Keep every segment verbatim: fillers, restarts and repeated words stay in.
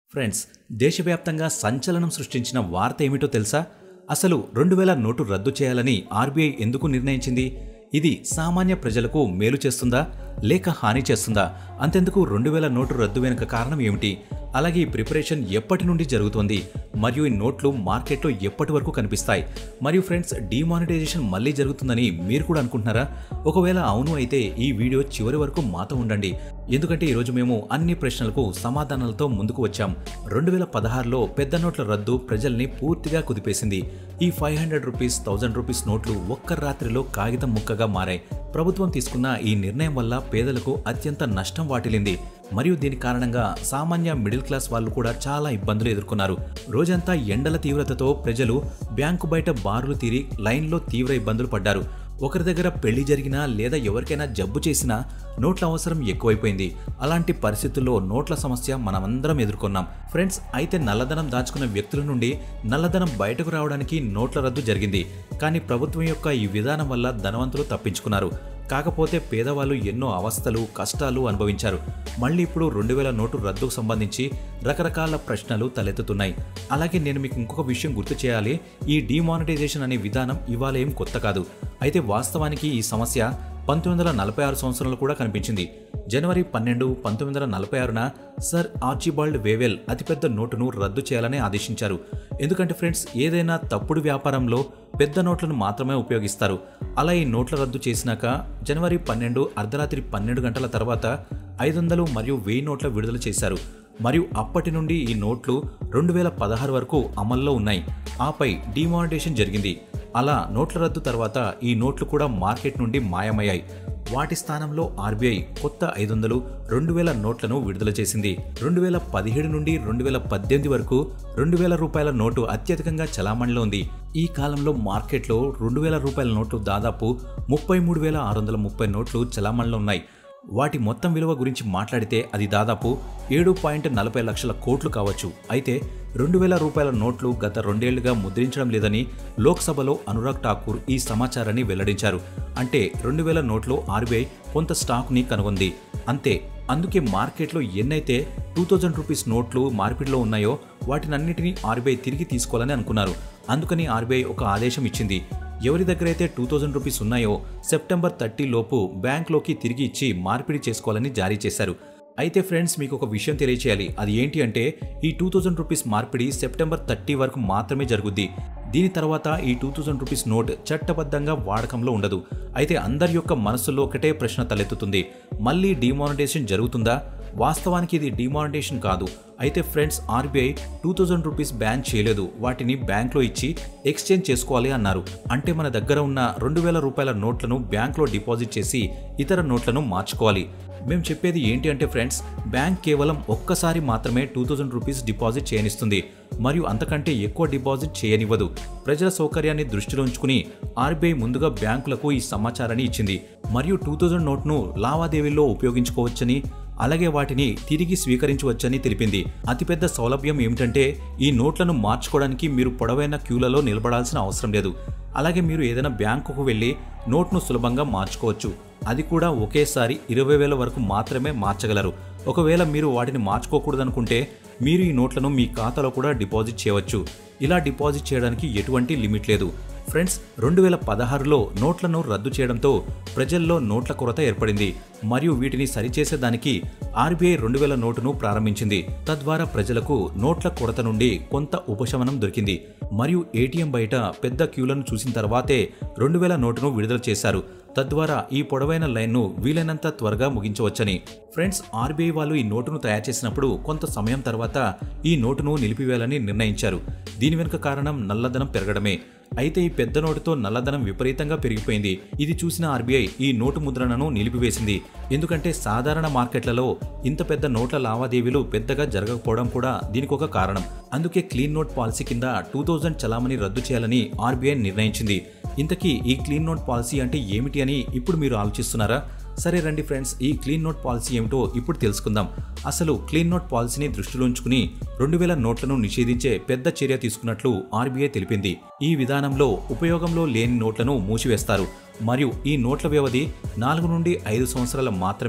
Friends, దేశవ్యాప్తంగా సంచలనం సృష్టించిన వార్త ఏమిటో తెలుసా? అసలు రెండు వేల నోటు రద్దు చేయాలని ఆర్బీఐ ఎందుకు నిర్ణయించింది? ఇది సామాన్య ప్రజలకు మేలు చేస్తుందా లేక హాని చేస్తుందా? అంతెందుకు రెండు వేల నోటు రద్దు వెనుక కారణం ఏమిటి? అలాగే ఈ ప్రిపరేషన్ ఎప్పటి నుండి జరుగుతోంది? మరియు ఈ నోట్లు మార్కెట్లో ఎప్పటి వరకు కనిపిస్తాయి? మరియు ఫ్రెండ్స్, డిమానిటైజేషన్ మళ్ళీ జరుగుతుందని మీరు కూడా అనుకుంటున్నారా? ఒకవేళ అవును అయితే ఈ వీడియో చివరి వరకు మాతో ఉండండి, ఎందుకంటే ఈరోజు మేము అన్ని ప్రశ్నలకు సమాధానాలతో ముందుకు వచ్చాం. రెండు వేల పదహారులో పెద్ద నోట్ల రద్దు ప్రజల్ని పూర్తిగా కుదిపేసింది. ఈ five hundred rupees thousand rupees నోట్లు ఒక్క రాత్రిలో కాగితం ముక్కగా మారాయి. ప్రభుత్వం తీసుకున్న ఈ నిర్ణయం వల్ల పేదలకు అత్యంత నష్టం వాటిల్లింది. మరియు దీని కారణంగా సామాన్య మిడిల్ క్లాస్ వాళ్ళు కూడా చాలా ఇబ్బందులు ఎదుర్కొన్నారు. రోజంతా ఎండల తీవ్రతతో ప్రజలు బ్యాంకు బయట బారులు తీరి లైన్లో తీవ్ర ఇబ్బందులు పడ్డారు. ఒకరి దగ్గర పెళ్లి జరిగినా లేదా ఎవరికైనా జబ్బు చేసినా నోట్ల అవసరం ఎక్కువైపోయింది. అలాంటి పరిస్థితుల్లో నోట్ల సమస్య మనమందరం ఎదుర్కొన్నాం. ఫ్రెండ్స్, అయితే నల్లధనం దాచుకున్న వ్యక్తుల నుండి నల్లధనం బయటకు రావడానికి నోట్ల రద్దు జరిగింది. కానీ ప్రభుత్వం యొక్క ఈ విధానం వల్ల ధనవంతులు తప్పించుకున్నారు. కాకపోతే పేదవాళ్ళు ఎన్నో అవస్థలు, కష్టాలు అనుభవించారు. మళ్ళీ ఇప్పుడు రెండు వేల నోటు రద్దుకు సంబంధించి రకరకాల ప్రశ్నలు తలెత్తుతున్నాయి. అలాగే నేను మీకు ఇంకొక విషయం గుర్తు చేయాలి. ఈ డిమానిటైజేషన్ అనే విధానం ఇవాళ ఏం కొత్త కాదు. అయితే వాస్తవానికి ఈ సమస్య పంతొమ్మిది వందల నలభై ఆరు సంవత్సరంలో కూడా కనిపించింది. జనవరి పన్నెండు పంతొమ్మిది వందల నలభై ఆరున సర్ ఆర్చిబాల్డ్ వేవెల్ అతిపెద్ద నోటును రద్దు చేయాలని ఆదేశించారు. ఎందుకంటే ఫ్రెండ్స్, ఏదైనా తప్పుడు వ్యాపారంలో పెద్ద నోట్లను మాత్రమే ఉపయోగిస్తారు. అలా ఈ నోట్ల రద్దు చేసినాక జనవరి పన్నెండు అర్ధరాత్రి పన్నెండు గంటల తర్వాత ఐదు వందలు మరియు వెయ్యి నోట్ల విడుదల చేశారు. మరియు అప్పటి నుండి ఈ నోట్లు రెండు వేల పదహారు వరకు అమల్లో ఉన్నాయి. ఆపై డిమానిటైజేషన్ జరిగింది. అలా నోట్ల రద్దు తర్వాత ఈ నోట్లు కూడా మార్కెట్ నుండి మాయమయ్యాయి. వాటి స్థానంలో ఆర్బీఐ కొత్త ఐదు వందలు రెండు వేల నోట్లను విడుదల చేసింది. రెండు వేల పదిహేడు నుండి రెండు వేల పద్దెనిమిది వరకు రెండు వేల రూపాయల నోటు అత్యధికంగా చలామణిలో ఉంది. ఈ కాలంలో మార్కెట్లో రెండు వేల రూపాయల నోట్లు దాదాపు ముప్పై మూడు వేల ఆరు వందల ముప్పై నోట్లు చలామణిలో ఉన్నాయి. వాటి మొత్తం విలువ గురించి మాట్లాడితే అది దాదాపు ఏడు పాయింట్ నలభై లక్షల కోట్లు కావచ్చు. అయితే రెండు వేల రూపాయల నోట్లు గత రెండేళ్లుగా ముద్రించడం లేదని లోక్సభలో అనురాగ్ ఠాకూర్ ఈ సమాచారాన్ని వెల్లడించారు. అంటే రెండు వేల నోట్లో ఆర్బీఐ కొంత స్టాక్ని కనుగొంది, అంతే. అందుకే మార్కెట్లో ఎన్నైతే టూ థౌజండ్ రూపీస్ నోట్లు మార్పిడిలో ఉన్నాయో వాటినన్నిటినీ ఆర్బీఐ తిరిగి తీసుకోవాలని అనుకున్నారు. అందుకని ఆర్బీఐ ఒక ఆదేశం ఇచ్చింది. ఎవరి దగ్గరైతే టూ థౌజండ్ రూపీస్ ఉన్నాయో సెప్టెంబర్ థర్టీ లోపు బ్యాంక్లోకి తిరిగి ఇచ్చి మార్పిడి చేసుకోవాలని జారీ చేశారు. అయితే ఫ్రెండ్స్, మీకు ఒక విషయం తెలియచేయాలి. అది ఏంటి అంటే, ఈ టూ థౌజండ్ రూపీస్ మార్పిడి సెప్టెంబర్ థర్టీ వరకు మాత్రమే జరుగుద్ది. దీని తర్వాత ఈ టూ థౌజండ్ రూపీస్ నోట్ చట్టబద్ధంగా వాడకంలో ఉండదు. అయితే అందరి యొక్క మనసులో ఒకటే ప్రశ్న తలెత్తుతుంది, మళ్ళీ డిమానిటైజేషన్ జరుగుతుందా? వాస్తవానికి ఇది డిమానిటైజేషన్ కాదు. అయితే friends, RBI two thousand rupees ban చేయలేదు. వాటిని బ్యాంక్లో ఇచ్చి ఎక్స్చేంజ్ చేసుకోవాలి అన్నారు. అంటే మన దగ్గర ఉన్న రెండు వేల రూపాయల నోట్లను బ్యాంక్లో డిపాజిట్ చేసి ఇతర నోట్లను మార్చుకోవాలి. మేము చెప్పేది ఏంటి అంటే ఫ్రెండ్స్, బ్యాంక్ కేవలం ఒక్కసారి మాత్రమే టూ థౌజండ్ రూపీస్ డిపాజిట్ చేయనిస్తుంది మరియు అంతకంటే ఎక్కువ డిపాజిట్ చేయనివ్వదు. ప్రజల సౌకర్యాన్ని దృష్టిలో ఉంచుకుని ఆర్బీఐ ముందుగా బ్యాంకులకు ఈ సమాచారాన్ని ఇచ్చింది. మరియు టూ థౌజండ్ నోట్ను లావాదేవీల్లో ఉపయోగించుకోవచ్చని, అలాగే వాటిని తిరిగి స్వీకరించవచ్చని తెలిపింది. అతిపెద్ద సౌలభ్యం ఏమిటంటే, ఈ నోట్లను మార్చుకోవడానికి మీరు పొడవైన క్యూలలో నిలబడాల్సిన అవసరం లేదు. అలాగే మీరు ఏదైనా బ్యాంకుకు వెళ్ళి నోట్ను సులభంగా మార్చుకోవచ్చు. అది కూడా ఒకేసారి ఇరవై వేల వరకు మాత్రమే మార్చగలరు. ఒకవేళ మీరు వాటిని మార్చుకోకూడదనుకుంటే మీరు ఈ నోట్లను మీ ఖాతాలో కూడా డిపాజిట్ చేయవచ్చు. ఇలా డిపాజిట్ చేయడానికి ఎటువంటి లిమిట్ లేదు. ఫ్రెండ్స్, రెండు వేల పదహారులో నోట్లను రద్దు చేయడంతో ప్రజల్లో నోట్ల కొరత ఏర్పడింది మరియు వీటిని సరిచేసేదానికి ఆర్బీఐ రెండు వేల నోటును ప్రారంభించింది. తద్వారా ప్రజలకు నోట్ల కొరత నుండి కొంత ఉపశమనం దొరికింది. మరియు ఏటీఎం బయట పెద్ద క్యూలను చూసిన తర్వాతే రెండు వేల నోటును విడుదల చేశారు. తద్వారా ఈ పొడవైన లైన్ను వీలైనంత త్వరగా ముగించవచ్చని. ఫ్రెండ్స్, ఆర్బీఐ వాళ్ళు ఈ నోటును తయారు చేసినప్పుడు కొంత సమయం తర్వాత ఈ నోటును నిలిపివేయాలని నిర్ణయించారు. దీని వెనుక కారణం నల్లధనం పెరగడమే. అయితే ఈ పెద్ద నోటుతో నల్లధనం విపరీతంగా పెరిగిపోయింది. ఇది చూసిన ఆర్బీఐ ఈ నోటు ముద్రణను నిలిపివేసింది. ఎందుకంటే సాధారణ మార్కెట్లలో ఇంత పెద్ద నోట్ల లావాదేవీలు పెద్దగా జరగకపోవడం కూడా దీనికి ఒక కారణం. అందుకే క్లీన్ నోట్ పాలసీ కింద టూ థౌజండ్ చలామణి రద్దు చేయాలని ఆర్బీఐ నిర్ణయించింది. ఇంతకీ ఈ క్లీన్ నోట్ పాలసీ అంటే ఏమిటి అని ఇప్పుడు మీరు ఆలోచిస్తున్నారా? సరే రండి ఫ్రెండ్స్, ఈ క్లీన్ నోట్ పాలసీ ఏమిటో ఇప్పుడు తెలుసుకుందాం. అసలు క్లీన్ నోట్ పాలసీని దృష్టిలో ఉంచుకుని రెండు వేల నోట్లను నిషేధించే పెద్ద చర్య తీసుకున్నట్లు ఆర్బీఐ తెలిపింది. ఈ విధానంలో ఉపయోగంలో లేని నోట్లను మూసివేస్తారు మరియు ఈ నోట్ల వ్యవధి నాలుగు నుండి ఐదు సంవత్సరాల మాత్రమే.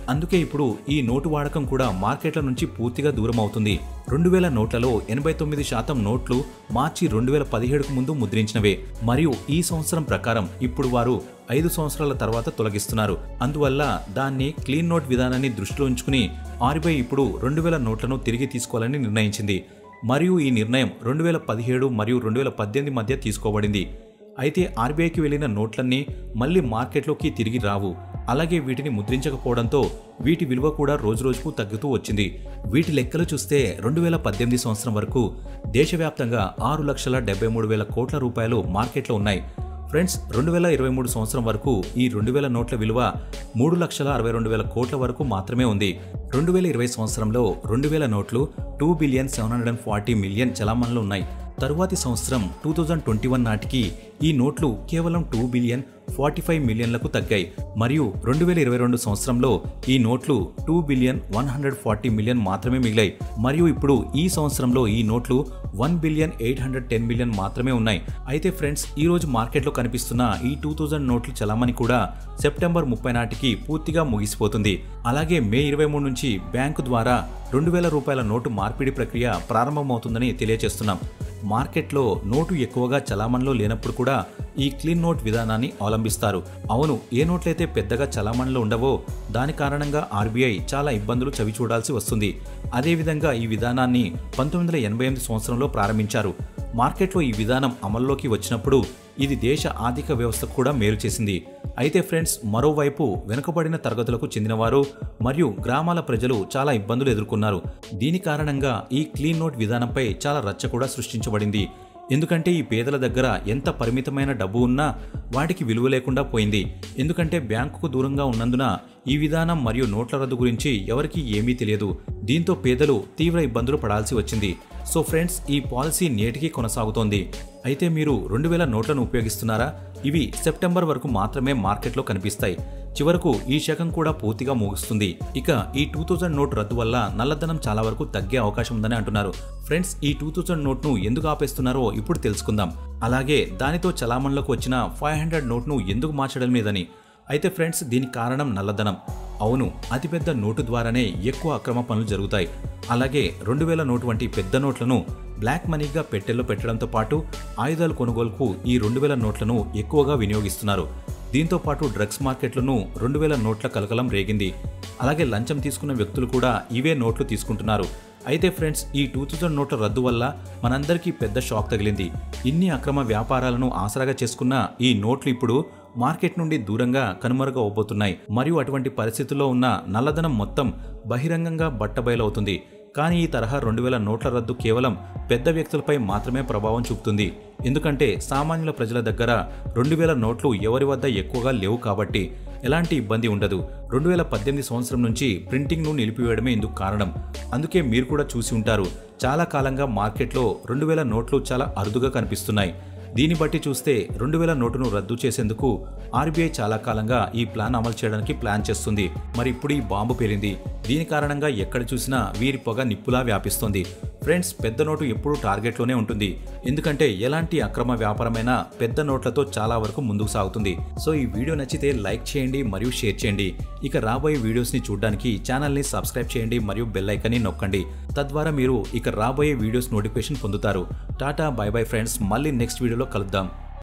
అందుకే ఇప్పుడు ఈ నోటు వాడకం కూడా మార్కెట్ల నుంచి పూర్తిగా దూరం అవుతుంది. రెండు వేల నోట్లలో ఎనభై తొమ్మిది శాతం నోట్లు మార్చి రెండు వేల పదిహేడుకు ముందు ముద్రించినవే మరియు ఈ సంవత్సరం ప్రకారం ఇప్పుడు వారు ఐదు సంవత్సరాల తర్వాత తొలగిస్తున్నారు. అందువల్ల దాన్ని క్లీన్ నోట్ విధానాన్ని దృష్టిలో ఉంచుకుని ఆర్బీఐ ఇప్పుడు రెండు వేల నోట్లను తిరిగి తీసుకోవాలని నిర్ణయించింది. మరియు ఈ నిర్ణయం రెండు వేల పదిహేడు మరియు రెండు వేల పద్దెనిమిది మధ్య తీసుకోబడింది. అయితే ఆర్బీఐకి వెళ్లిన నోట్లన్నీ మళ్లీ మార్కెట్లోకి తిరిగి రావు. అలాగే వీటిని ముద్రించకపోవడంతో వీటి విలువ కూడా రోజురోజుకు తగ్గుతూ వచ్చింది. వీటి లెక్కలు చూస్తే రెండు వేల పద్దెనిమిది సంవత్సరం వరకు దేశవ్యాప్తంగా ఆరు లక్షల డెబ్బై మూడు వేల కోట్ల రూపాయలు మార్కెట్లో ఉన్నాయి. ఫ్రెండ్స్, రెండు వేల ఇరవై మూడు సంవత్సరం వరకు ఈ రెండు వేల నోట్ల విలువ మూడు లక్షల అరవై రెండు వేల కోట్ల వరకు మాత్రమే ఉంది. రెండు వేల ఇరవై సంవత్సరంలో రెండు వేల నోట్లు two billion seven hundred and forty million చలామణిలో ఉన్నాయి. తరువాతి సంవత్సరం టూ థౌజండ్ ట్వంటీ వన్ నాటికి ఈ నోట్లు కేవలం టూ బిలియన్ ఫార్టీ ఫైవ్ మిలియన్లకు తగ్గాయి మరియు రెండు వేల ఇరవై రెండు సంవత్సరంలో ఈ నోట్లు two billion one hundred forty million మాత్రమే మిగిలాయి మరియు ఇప్పుడు ఈ సంవత్సరంలో ఈ నోట్లు one billion eight hundred ten million మాత్రమే ఉన్నాయి. అయితే ఫ్రెండ్స్, ఈ రోజు మార్కెట్లో కనిపిస్తున్న ఈ టూ థౌజండ్ నోట్ల చలామణి కూడా సెప్టెంబర్ ముప్పై నాటికి పూర్తిగా ముగిసిపోతుంది. అలాగే మే ఇరవై మూడు నుంచి బ్యాంకు ద్వారా రెండు వేల రూపాయల నోటు మార్పిడి ప్రక్రియ ప్రారంభమవుతుందని తెలియజేస్తున్నాం. మార్కెట్లో నోటు ఎక్కువగా చలామణిలో లేనప్పుడు కూడా ఈ క్లీన్ నోట్ విధానాన్ని అవలంబిస్తారు. అవును, ఏ నోట్లయితే పెద్దగా చలామణిలో ఉండవో దాని కారణంగా ఆర్బీఐ చాలా ఇబ్బందులు చవిచూడాల్సి వస్తుంది. అదేవిధంగా ఈ విధానాన్ని పంతొమ్మిది వందల ఎనభై ఎనిమిది సంవత్సరంలో ప్రారంభించారు. మార్కెట్లో ఈ విధానం అమల్లోకి వచ్చినప్పుడు ఇది దేశ ఆర్థిక వ్యవస్థకు కూడా మేలు చేసింది. అయితే ఫ్రెండ్స్, మరోవైపు వెనుకబడిన తరగతులకు చెందినవారు మరియు గ్రామాల ప్రజలు చాలా ఇబ్బందులు ఎదుర్కొన్నారు. దీని కారణంగా ఈ క్లీన్ నోట్ విధానంపై చాలా రచ్చ కూడా సృష్టించబడింది. ఎందుకంటే ఈ పేదల దగ్గర ఎంత పరిమితమైన డబ్బు ఉన్నా వాటికి విలువ లేకుండా పోయింది. ఎందుకంటే బ్యాంకుకు దూరంగా ఉన్నందున ఈ విధానం మరియు నోట్ల రద్దు గురించి ఎవరికీ ఏమీ తెలియదు. దీంతో పేదలు తీవ్ర ఇబ్బందులు పడాల్సి వచ్చింది. సో ఫ్రెండ్స్, ఈ పాలసీ నేటికి కొనసాగుతోంది. అయితే మీరు రెండు వేల నోట్లను ఉపయోగిస్తున్నారా? ఇవి సెప్టెంబర్ వరకు మాత్రమే మార్కెట్లో కనిపిస్తాయి. చివరకు ఈ శకం కూడా పూర్తిగా ముగుస్తుంది. ఇక ఈ టూ థౌజండ్ నోట్ రద్దు వల్ల నల్లధనం చాలా వరకు తగ్గే అవకాశం ఉందని అంటున్నారు. ఫ్రెండ్స్, ఈ టూ థౌజండ్ నోట్ను ఎందుకు ఆపేస్తున్నారో ఇప్పుడు తెలుసుకుందాం. అలాగే దానితో చలామణిలోకి వచ్చిన ఫైవ్ హండ్రెడ్ నోట్ను ఎందుకు మార్చడం లేదని. అయితే ఫ్రెండ్స్, దీనికి కారణం నల్లధనం. అవును, అతిపెద్ద నోటు ద్వారానే ఎక్కువ అక్రమ పనులు జరుగుతాయి. అలాగే రెండు వేల నోటు వంటి పెద్ద నోట్లను బ్లాక్ మనీగా పెట్టెల్లో పెట్టడంతో పాటు ఆయుధాల కొనుగోలుకు ఈ రెండు వేల నోట్లను ఎక్కువగా వినియోగిస్తున్నారు. దీంతో పాటు డ్రగ్స్ మార్కెట్లను రెండు వేల నోట్ల కలకలం రేగింది. అలాగే లంచం తీసుకున్న వ్యక్తులు కూడా ఇవే నోట్లు తీసుకుంటున్నారు. అయితే ఫ్రెండ్స్, ఈ టూ థౌజండ్ నోట్ల రద్దు వల్ల మనందరికీ పెద్ద షాక్ తగిలింది. ఇన్ని అక్రమ వ్యాపారాలను ఆసరాగా చేసుకున్న ఈ నోట్లు ఇప్పుడు మార్కెట్ నుండి దూరంగా కనుమరుగా అవబోతున్నాయి మరియు అటువంటి పరిస్థితుల్లో ఉన్న నల్లధనం మొత్తం బహిరంగంగా బట్టబయలవుతుంది. కానీ ఈ తరహా రెండు వేల నోట్ల రద్దు కేవలం పెద్ద వ్యక్తులపై మాత్రమే ప్రభావం చూపుతుంది. ఎందుకంటే సామాన్యుల ప్రజల దగ్గర రెండు వేల నోట్లు ఎవరి వద్ద ఎక్కువగా లేవు కాబట్టి ఎలాంటి ఇబ్బంది ఉండదు. రెండు వేల పద్దెనిమిది సంవత్సరం నుంచి ప్రింటింగ్ను నిలిపివేయడమే ఇందుకు కారణం. అందుకే మీరు కూడా చూసి ఉంటారు, చాలా కాలంగా మార్కెట్లో రెండు వేల నోట్లు చాలా అరుదుగా కనిపిస్తున్నాయి. దీన్ని బట్టి చూస్తే రెండు వేల నోటును రద్దు చేసేందుకు ఆర్బీఐ చాలా కాలంగా ఈ ప్లాన్ అమలు చేయడానికి ప్లాన్ చేస్తుంది. మరి ఇప్పుడు ఈ బాంబు పేలింది. దీని కారణంగా ఎక్కడ చూసినా వీరి పొగ నిప్పులా వ్యాపిస్తోంది. ఫ్రెండ్స్, పెద్ద నోటు ఎప్పుడూ టార్గెట్లోనే ఉంటుంది. ఎందుకంటే ఎలాంటి అక్రమ వ్యాపారమైనా పెద్ద నోట్లతో చాలా వరకు ముందుకు సాగుతుంది. సో ఈ వీడియో నచ్చితే లైక్ చేయండి మరియు షేర్ చేయండి. ఇక రాబోయే వీడియోస్ని చూడడానికి ఛానల్ని సబ్స్క్రైబ్ చేయండి మరియు బెల్ ఐకాన్ని నొక్కండి. తద్వారా మీరు ఇక రాబోయే వీడియోస్ నోటిఫికేషన్ పొందుతారు. టాటా, బై బై ఫ్రెండ్స్. మళ్ళీ నెక్స్ట్ వీడియోలో కలుద్దాం.